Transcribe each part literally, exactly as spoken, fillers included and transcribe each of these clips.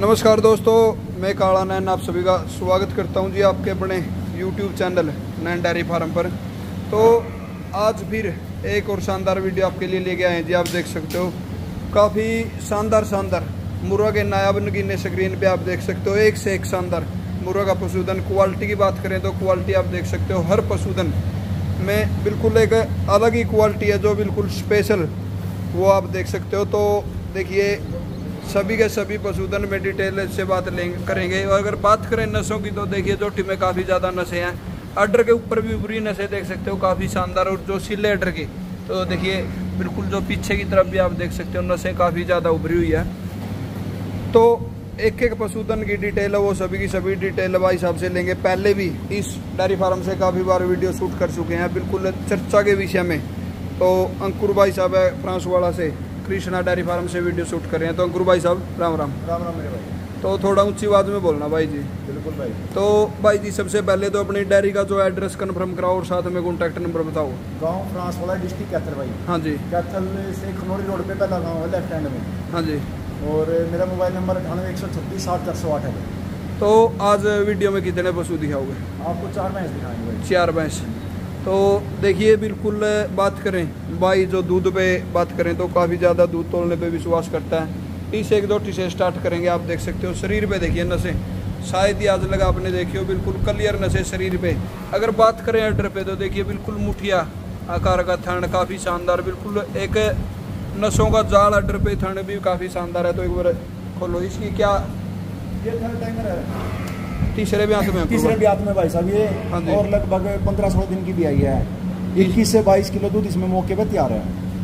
नमस्कार दोस्तों, मैं काला नैन आप सभी का स्वागत करता हूं जी आपके अपने YouTube channel Nain dairy farm पर। तो आज फिर एक और शानदार वीडियो आपके लिए लेके आए हैं जी। आप देख सकते हो काफ़ी शानदार शानदार मुर्गा के नायाब नगीने स्क्रीन पे आप देख सकते हो। एक से एक शानदार मुर्गा का पशुधन। क्वालिटी की बात करें तो क्वालिटी आप देख सकते हो हर पशुधन में बिल्कुल एक अलग ही क्वालिटी है जो बिल्कुल स्पेशल, वो आप देख सकते हो। तो देखिए सभी के सभी पशुधन में डिटेल से बात लेंगे करेंगे। और अगर बात करें नसों की तो देखिए जोटी में काफ़ी ज़्यादा नसें हैं। अडर के ऊपर भी उभरी नसें देख सकते हो काफ़ी शानदार। और जो सिले अडर की तो देखिए बिल्कुल जो पीछे की तरफ भी आप देख सकते हो नसें काफ़ी ज़्यादा उभरी हुई है। तो एक एक पशुधन की डिटेल है वो सभी की सभी डिटेल भाई साहब से लेंगे। पहले भी इस डेयरी फार्म से काफ़ी बार वीडियो शूट कर चुके हैं बिल्कुल चर्चा के विषय में। तो अंकुर भाई साहब है फ्रांसवाड़ा से, कृष्णा डेयरी फार्म से वीडियो शूट कर रहे हैं। तो अंकुर भाई साहब राम राम। राम राम मेरे भाई। तो थोड़ा ऊंची आवाज में बोलना भाई जी। बिल्कुल भाई। तो भाई जी सबसे पहले तो अपनी डेयरी का जो एड्रेस कंफर्म कराओ और साथ में कॉन्टैक्ट नंबर बताओ। गांव फ्रांसवाड़ा, डिस्ट्रिक्ट कैथल भाई। हाँ जी। कैथल से खनौरी रोड पे पहला गांव है लेफ्ट हैंड में। हाँ जी। और मेरा मोबाइल नंबर अठानवे एक सौ छब्बीस साठ चार सौ आठ है। तो आज वीडियो में कितने पशु दिखाओगे? आपको चार भैंस दिखाएंगे भाई। चार भैंस। तो देखिए बिल्कुल बात करें भाई जो दूध पे बात करें तो काफ़ी ज़्यादा दूध तोलने पे विश्वास करता है। टी से एक दो टी से स्टार्ट करेंगे। आप देख सकते हो शरीर पे देखिए नसें शायद ही आज लगा आपने देखी हो, बिल्कुल क्लियर नसें शरीर पे। अगर बात करें अडर पे तो देखिए बिल्कुल मुठिया आकार का थन काफ़ी शानदार, बिल्कुल एक नसों का जाल अडर पे थन भी काफ़ी शानदार है। तो एक बार खोलो इसकी क्या ये थर्ड टाइमर है, तीसरे ब्याह में तीसरे ब्याह में भाई साहब ये। हाँ जी। और लगभग पंद्रह सोलह दिन की भी आई है। इक्कीस से बाईस किलो दूध इसमें मौके पे तैयार है।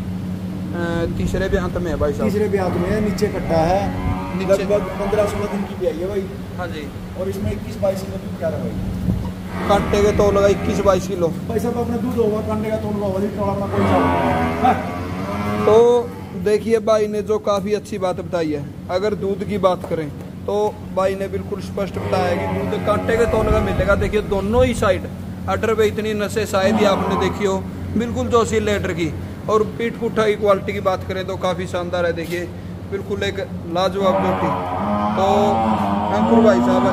तीसरे ब्याह में है भाई साहब। तीसरे ब्याह में है, नीचे कट्टा है, लगभग पंद्रह सोलह दिन की भी आई है भाई। हाँ जी। और इसमें इक्कीस बाईस किलो दूध तैयार है भाई। कांटे के तोल लगा इक्कीस बाईस किलो भाई साहब अपना दूध होगा, कांटे का तोल होगा, लीटर अपना कोई साहब। तो देखिए भाई ने जो काफ़ी अच्छी बात बताई है। अगर दूध की बात करें तो भाई ने बिल्कुल स्पष्ट बताया कि दूध कांटे के तोल का मिलेगा। देखिए दोनों ही साइड अडर पे इतनी नसें शायद ही आपने देखी हो, बिल्कुल जो सी लेटर की। और पीठ पुठा की क्वालिटी की बात करें तो काफ़ी शानदार है। देखिए बिल्कुल एक लाजवाब जोटी। तो अंकुर भाई साहब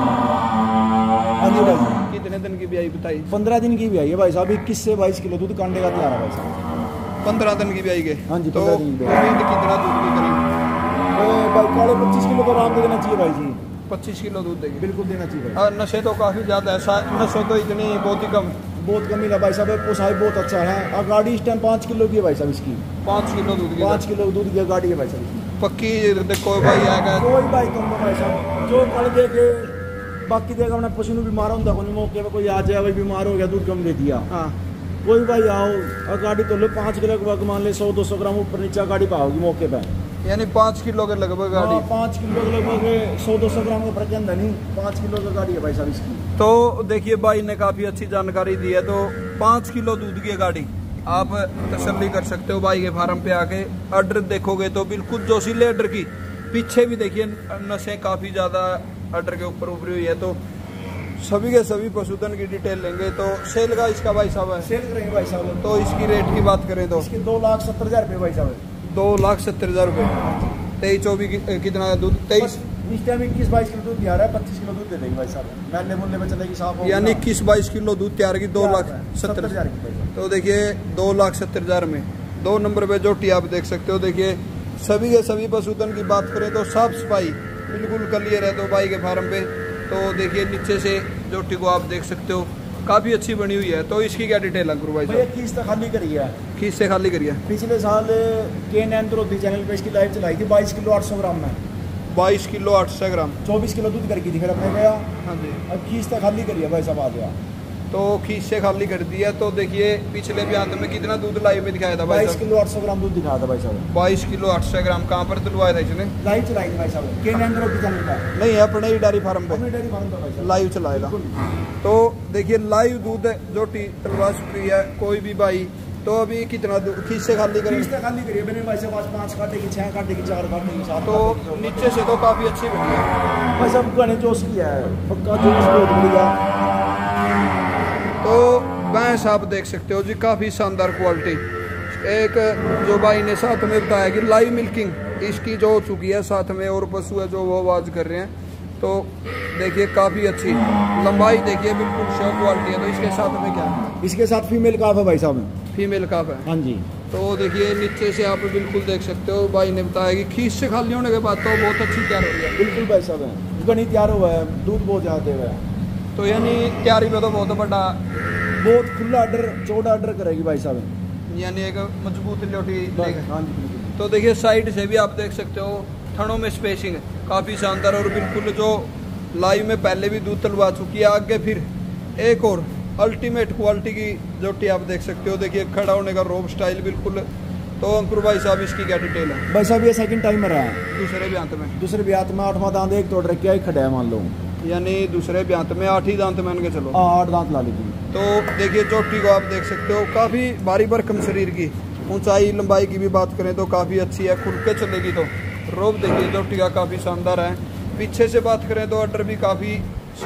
हाँ जी भाई, कितने दिन की भी आई बताई? पंद्रह दिन की भी आई है भाई साहब। इक्कीस से बाईस किलो दूध कांटे का तैयार है भाई साहब। पंद्रह दिन की भी आई गए। हाँ जी, तो पंद्रह दिन की भी आई। उम्मीद कितना दूध की करें? तो भाई काले पच्चीस किलो तो आराम देना चाहिए भाई जी। पच्चीस किलो दूध देगी बिल्कुल देना चाहिए भाई। और नशे तो काफ़ी ज़्यादा है, नशे तो इतनी बहुत ही कम बहुत कम मिला भाई साहब। पोसाई बहुत अच्छा है। और गाड़ी इस टाइम पाँच किलो की है भाई साहब इसकी। पाँच किलो दूध की पाँच किलो दूध की गाड़ी है भाई साहब इसकी। पक्की देखो भाई आएगा कोई भाई कम भाई साहब जो कल दे के बाकी देगा अपना पशु बीमार होता कोई मौके पर कोई आ जाए भाई बीमार हो गया दूध कम दे दिया। हाँ कोई भाई आओ और गाड़ी तो लो पाँच किलो के बाद मान ले सौ दो सौ ग्राम ऊपर नीचे गाड़ी पाओगी मौके पर। यानी पाँच किलो के लगभग गाड़ी। पाँच किलो के लगभग सौ दो सौ ग्राम का फर्क अंदर नहीं, पाँच किलो की गाड़ी है भाई साहब इसकी। तो देखिए भाई ने काफ़ी अच्छी जानकारी दी है। तो पाँच किलो दूध की गाड़ी आप तसल्ली कर सकते हो भाई के फार्म पे आके। अडर देखोगे तो बिल्कुल जोशीले अडर की, पीछे भी देखिए नसें काफ़ी ज़्यादा अडर के ऊपर उभरी हुई है। तो सभी के सभी पशुधन की डिटेल लेंगे। तो सेल का इसका भाई साहब है, सेल करेंगे भाई साहब। तो इसकी रेट की बात करें तो इसके दो लाख सत्तर हजार रुपये भाई साहब। दो लाख सत्तर हजार रुपये। तेईस चौबीस की, कितना दूध? तेईस इस टाइम इक्कीस बाईस किलो दूध तैयार है, पच्चीस किलो दूध दे देगी भाई साहब। मैंने मूल्य में चलेगी साहब, यानी इक्कीस बाईस किलो दूध तैयार की दो लाख सत्तर हजार की। तो देखिए दो लाख सत्तर हजार में दो नंबर पे जोटी आप देख सकते हो। देखिए सभी के सभी पशुधन की बात करें तो साफ सफाई बिल्कुल क्लियर है तो भाई के फार्म पे। तो देखिए नीचे से जोटी को आप देख सकते हो काफ़ी अच्छी बनी हुई है। तो इसकी क्या डिटेल अंकुर भाई साहब? खींच तक खाली करी है। खींच से खाली करिए। पिछले साल के नैन द्रोधी चैनल पे इसकी लाइव चलाई थी बाईस किलो आठ सौ ग्राम में। बाईस किलो आठ सौ ग्राम चौबीस किलो दूध करके थी, फिर अपने गया। हाँ जी। अब खींच तक खाली करी है भाई साहब आ गया। तो खींच से खाली कर दिया। तो देखिए पिछले ब्याह में कितना दूध लाइव में दिखाया था भाई बाईस साहब? किलो आठ सौ ग्राम दूध दिखाया था भाई साहब। बाईस किलो आठ सौ ग्राम कहाँ पर दिलवाया था इसने? लाइव चलाई थी भाई साहब के नैन द्रोधी चैनल पर। नहीं अपने ही डेयरी फार्म पे डेयरी फार्म पर भाई साहब लाइव चलाएगा। तो देखिए लाइव दूध जो टी तलवा चुकी है कोई भी भाई। तो अभी कितना खींच से खाली करें? खींच से खाली करिए मैंने भाई साहब आज पाँच काटे की, छः काटे की, चार काटे की, सात। तो नीचे से तो काफ़ी अच्छी बनी है भाई साहब। गाने जोश किया है पक्का जोश बहुत बढ़िया। तो भैंस आप देख सकते हो जी काफ़ी शानदार क्वालिटी। एक जो भाई ने साथ में बताया कि लाइव मिल्किंग इसकी जो हो चुकी है, साथ में और पशु है जो वो आवाज कर रहे हैं। तो देखिए काफ़ी अच्छी लंबाई, देखिए बिल्कुल शो क्वालिटी है। तो इसके साथ में क्या है? इसके साथ फीमेल काफ है भाई साहब, फीमेल काफ है। हाँ जी। तो देखिए नीचे से आप बिल्कुल देख सकते हो, भाई ने बताया कि खींच से खाली होने के बाद तो बहुत अच्छी तैयार हो रही है। बिल्कुल भाई साहब है, उसका नहीं तैयार हुआ है, दूध बहुत ज़्यादा हुआ है। तो यानी तैयारी में तो बहुत बड़ा, बहुत खुला ऑर्डर, चौड़ा ऑर्डर करेगी भाई साहब, यानी एक मजबूत लोटी। हाँ जी। तो देखिए साइड से भी आप देख सकते हो, थनों में स्पेसिंग काफ़ी शानदार और बिल्कुल जो लाइव में पहले भी दूध तलवा चुकी है। आगे फिर एक और अल्टीमेट क्वालिटी की जोटी आप देख सकते हो। देखिए खड़ा होने का रोब स्टाइल बिल्कुल। तो अंकुर भाई साहब इसकी क्या डिटेल है? भाई साहब ये सेकंड टाइम मरा है, दूसरे ब्यांत में। दूसरे ब्यांत में आठवां दांत एक तोड़ रखा है, खड़ा है मान लो, यानी दूसरे ब्यांत में आठ ही दांत मान के चलो। आठ दांत ला लीजिए। तो देखिए चोटी को आप देख सकते हो, काफ़ी भारी भरकम शरीर की, ऊंचाई लंबाई की भी बात करें तो काफ़ी अच्छी है। खुल के चलेगी तो रोब देखिए चोटी का काफ़ी शानदार है। पीछे से बात करें तो अड्डर भी काफ़ी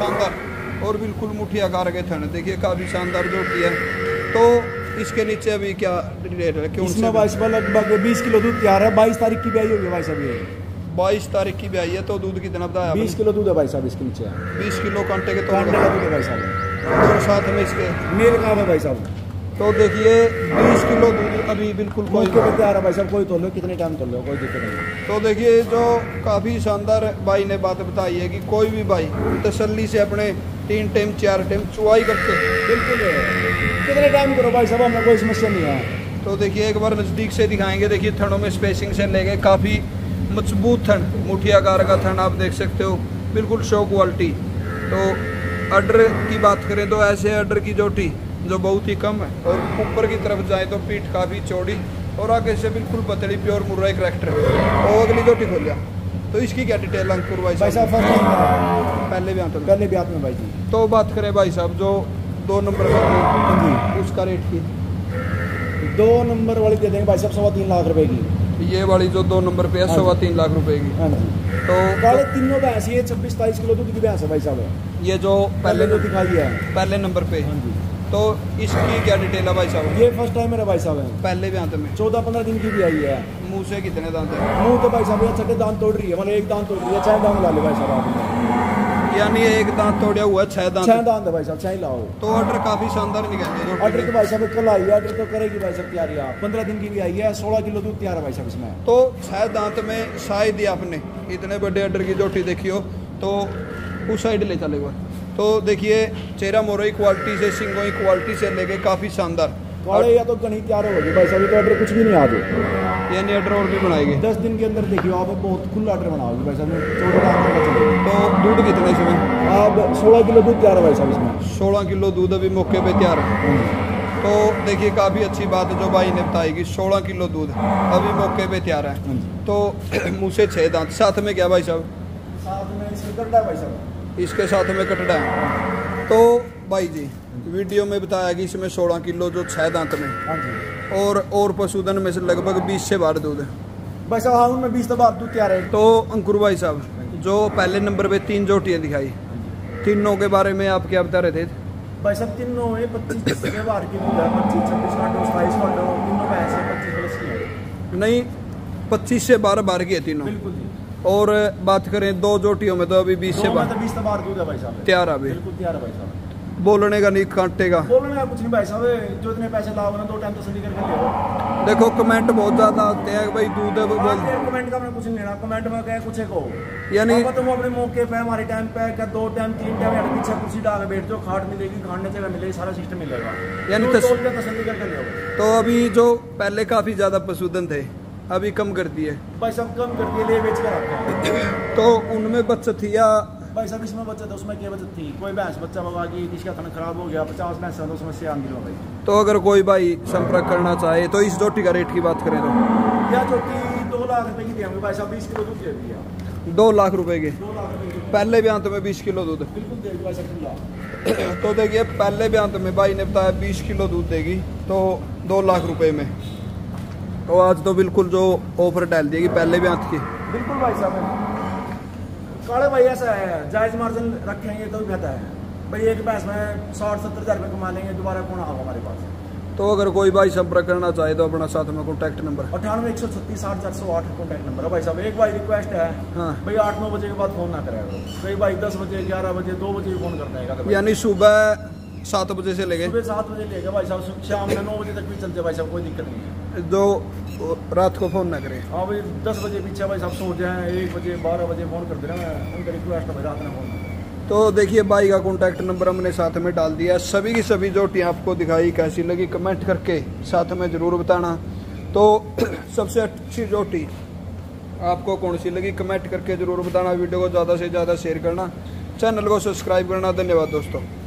शानदार और बिल्कुल मुठ्ठी आकार के थन, देखिए काफ़ी शानदार जोटी है। तो इसके नीचे अभी क्या रेट है? क्यों इसमें भाई साहब लगभग बीस किलो दूध तैयार है। बाईस तारीख की ब्याई होगी भाई साहब, ये बाईस तारीख की ब्याई है। तो दूध कितना बताया? बीस किलो दूध है भाई साहब इसके नीचे, बीस किलो कांटे के तो कांटे का दूध है भाई साहब। और साथ में इसके मेल का है भाई साहब। तो देखिए बीस किलो दूध अभी बिल्कुल कोई मौके पे तैयार है भाई साहब, कोई तोल लो, कितने टाइम तोल लो, कोई दिक्कत नहीं। तो देखिए जो काफ़ी शानदार भाई ने बात बताई है कि कोई भी भाई तसल्ली से अपने तीन टाइम चार टाइम चुवाई करके बिल्कुल कितने टाइम करो भाई साहब, हमें कोई समस्या नहीं है। तो देखिए एक बार नज़दीक से दिखाएंगे। देखिए थनों में स्पेसिंग से लेके काफ़ी मजबूत थन, मुठ्ठी आकार का थन आप देख सकते हो, बिल्कुल शो क्वालिटी। तो अड्डर की बात करें तो ऐसे अड्डर की जोटी जो बहुत ही कम है, और ऊपर की तरफ जाए तो पीठ काफ़ी चौड़ी और आगे से बिल्कुल पतली प्योर मुर्रा करैक्टर। और अगली जोटी खोल लिया। तो इसकी क्या डिटेल अंकुर भाई भाई साहब? फर्स्ट टाइम पहले भी आता पहले ब्यात में भाई जी। तो बात करें भाई साहब जो दो नंबर में जी, उसका रेट की दो नंबर वाली दे देंगे भाई साहब सवा तीन लाख रुपए की। ये वाली जो दो नंबर पे है सवा तीन लाख रुपए की। हाँ जी। तो काले तीनों भैंस, ये छब्बीस तेईस किलो दूध की भैंस है भाई साहब। ये जो पहले पहले जो दिखाई है पहले नंबर पे, हाँ जी। तो इसकी क्या डिटेल है भाई साहब? ये फर्स्ट टाइम मेरा भाई साहब है, पहले भी आते में चौदह पंद्रह दिन की भी आई है। मुंह से कितने दांत है? मुंह तो भाई साहब ये छठे दांत तोड़ रही है, मतलब एक दांत तोड़ रही है, छह दांत ला ले भाई साहब आप। यानी एक दांत तोड़ा हुआ है, छह दांत छह दांत है भाई साहब, छह ही लाओ। तो ऑर्डर काफी शानदार निकलेंगे। ऑर्डर तो भाई साहब कल आई है, ऑर्डर तो करेगी भाई साहब तैयारी। पंद्रह दिन की भी आई है, सोलह किलो दूध तैयार है भाई साहब इसमें। तो छह दांत में शायद ही आपने इतने बड़े ऑर्डर की जोटी देखी हो, तो उस साइड ले चलेगा। तो देखिए चेहरा मोरई क्वालिटी से, सिंगोई क्वालिटी से लेके काफ़ी शानदार वाले या तो गणित तैयार होगी भाई साहब। तो ऑर्डर कुछ भी नहीं आ जाए, यानी ऑर्डर और भी बनाएंगे दस दिन के अंदर। देखिए आप बहुत खुला ऑर्डर बनाओगे भाई साहब, चौदह दांत का चलेगा। तो दूध कितना इसमें? आप सोलह किलो दूध तैयार है भाई साहब इसमें। सोलह किलो दूध अभी मौके पे तैयार है। तो देखिए काफ़ी अच्छी बात जो भाई ने बताई कि सोलह किलो दूध अभी मौके पे तैयार है। तो मुँह से छः दांत, साथ में क्या भाई साहब? साथ में इसमें कटड़ा भाई साहब, इसके साथ में कटड़ा है। तो भाई जी वीडियो में बताया कि इसमें सोलह किलो जो छः दांत में, हाँ जी, और और पशुधन में से लगभग बीस से बारह दूध है भाई साहब। हाँ उनमें बीस तो बार दूध तैयार है। तो अंकुर भाई साहब जो पहले नंबर पे तीन जोटियाँ दिखाई, तीनों के बारे में आप क्या बता रहे थे? भाई साहब तीनों में पच्चीस के बार की दूध है, पच्चीस छब्बीस काटो सताईस काटो, तीनों भैंस है पच्चीस प्लस की है। नहीं, पच्चीस से बारह बार की है तीनों। बिल्कुल जी। और बात करें दो जोटियों में तो अभी बीस से बारह बीस तो बार दूध है भाई साहब, तैयार अभी। बिल्कुल तैयार है भाई साहब। बोलने का नहीं, कांटे का बोलने का कुछ नहीं भाई साहब, जो इतने पैसे लाओ ना दो टाइम तो सही करके ले। देखो कमेंट बहुत ज्यादा आते हैं भाई दूध है बोल, कमेंट का हमने कुछ नहीं लेना, कमेंट में क्या कुछ को, यानी तुम अपने मौके पे हमारे टाइम पे क्या दो टाइम तीन टाइम या पीछे कुर्सी डाल बैठ जाओ, खाट मिलेगी, खाने जगह मिलेगी, सारा सिस्टम मिलेगा, यानी तस... तसल्ली करके ले। तो अभी जो पहले काफी ज्यादा पशुधन थे अभी कम कर दिए भाई सब कम कर दिए, ले बेच कर रखते हैं। तो उनमें बचत थी या भाई साहब इसमें बचत है, उसमें क्या बचत थी? कोई भैंस बच्चा भगा गई, इसका थन खराब हो गया, पचास भैंस तो समस्या आंदी भाई। तो अगर कोई भाई संपर्क करना चाहे तो इस जोटी का रेट की बात करें तो यह जोटी दो लाख रुपए की देंगे भाई साहब, बीस किलो दूध दे दिया। दो लाख रुपए के दो लाख रुपए पहले भी अंत में बीस किलो दूध बिल्कुल देगी भाई साहब। तो देखिए पहले भी अंत में भाई ने बताया बीस किलो दूध देगी तो दो लाख रुपए में। तो आज तो बिल्कुल जो ऑफर डाल देगी पहले भी अंत की। बिल्कुल भाई साहब, काले भाई ऐसा है जायज मार्जिन रखेंगे तो भी बेहतर है भाई। एक भैंस में साठ सत्तर हज़ार रुपये कमा लेंगे, दोबारा कौन आओगे हमारे पास। तो अगर कोई भाई संपर्क करना चाहे तो अपना साथ में कॉन्टैक्ट नंबर अठानवे एक सौ छत्तीस आठ चार सौ आठ कॉन्टैक्ट नंबर है भाई साहब। एक भाई रिक्वेस्ट है हाँ भाई आठ नौ बजे के बाद फोन ना करेगा, कई भाई दस बजे ग्यारह बजे दो बजे फोन करता है, यानी सुबह सात बजे से लेके सुबह सात बजे लेगा भाई साहब, शाम में नौ बजे तक भी चलते भाई साहब, कोई दिक्कत नहीं है। जो रात को फोन ना करें। हाँ भाई दस बजे पीछे भाई साहब सो जाए, एक बजे बारह बजे फोन कर देना, मैं उनका रिक्वेस्ट है भाई रात में फोन। तो देखिए भाई का कॉन्टैक्ट नंबर हमने साथ में डाल दिया। सभी की सभी जोटियाँ आपको दिखाई कैसी लगी कमेंट करके साथ में ज़रूर बताना। तो सबसे अच्छी जोटी आपको कौन सी लगी कमेंट करके ज़रूर बताना। वीडियो को ज़्यादा से ज़्यादा शेयर करना, चैनल को सब्सक्राइब करना। धन्यवाद दोस्तों।